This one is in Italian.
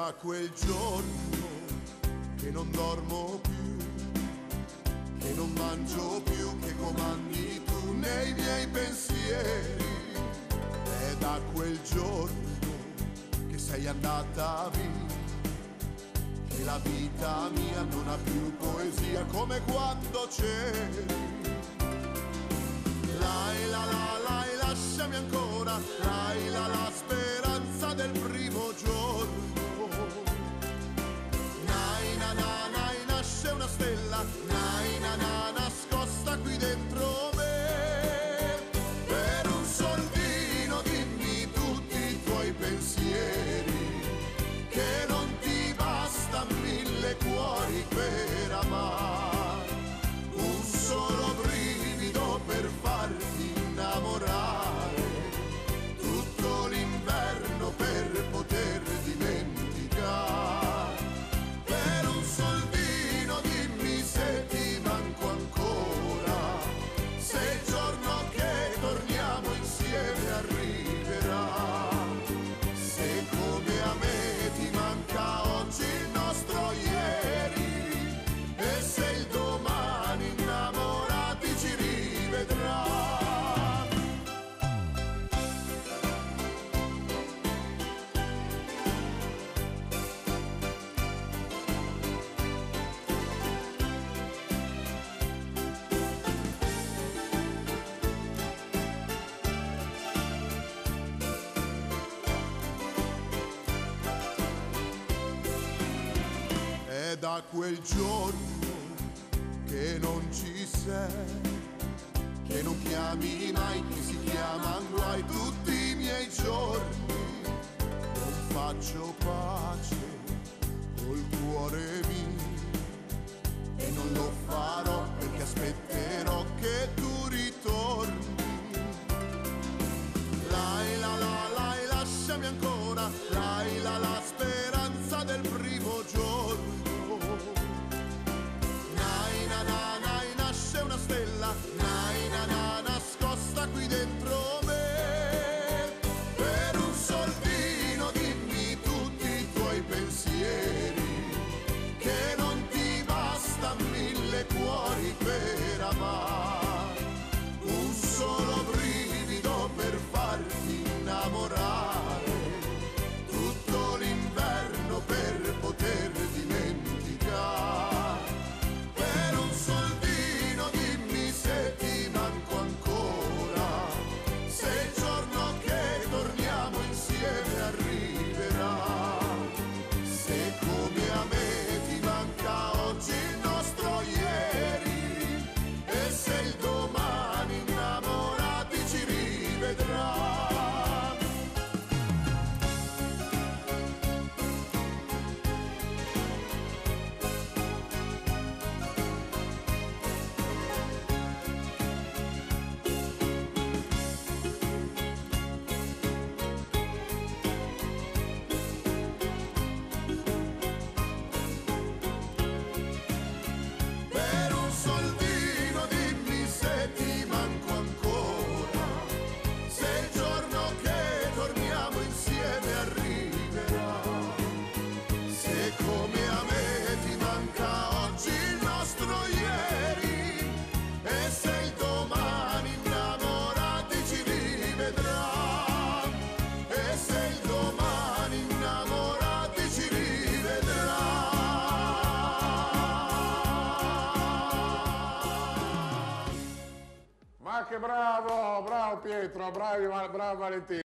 da quel giorno che non dormo più, che non mangio più, che comandi tu nei miei pensieri. È da quel giorno che sei andata via, che la vita mia non ha più poesia come quando c'eri. Lai la la lai, lasciami ancora, lai la la speranza del primo giorno. Nai na na nai, nasce una stella, nai na na, nascosta qui dentro me. Per un soldino dimmi tutti i tuoi pensieri, che non ti basta mille cuori per amare. Un solo brivido per farti innamorare, tutto l'inverno per poter dimenticare. Per un soldino dimmi se ti manco ancora, se il giorno che torniamo insieme arriverà. Se come a me ti manca oggi il nostro ieri, e se il domani innamorati ci rivedrà. È da quel giorno che non ci sei, che non chiami mai, che si chiamano guai tutti i miei giorni. Non faccio pace col cuore mio e non lo farò perché aspetterò che tu ritorni. Lai la la lai, lasciami ancora, lai la la speranza del primo giorno. Nai na na nai, nasce una stella, nai na na, nascosta qui dentro me. Per un soldino dimmi tutti i tuoi pensieri, che non ti basta mille cuori per amare. Un solo brivido per farti innamorare, tutto l'inverno per poter dimenticare. Per un soldino dimmi se ti manco ancora, se il giorno che torniamo insieme arriverà. Se come a me ti manca oggi il nostro ieri, e se il domani innamorati ci rivedrà. Per un soldino dimmi se ti manco ancora, se il giorno che torniamo insieme arriverà. Se come a me ti manca oggi il nostro ieri, e se il domani innamorati ci rivedrà. E se il domani innamorati ci rivedrà. Ma che bravo, bravo Pietro, bravo Valentino.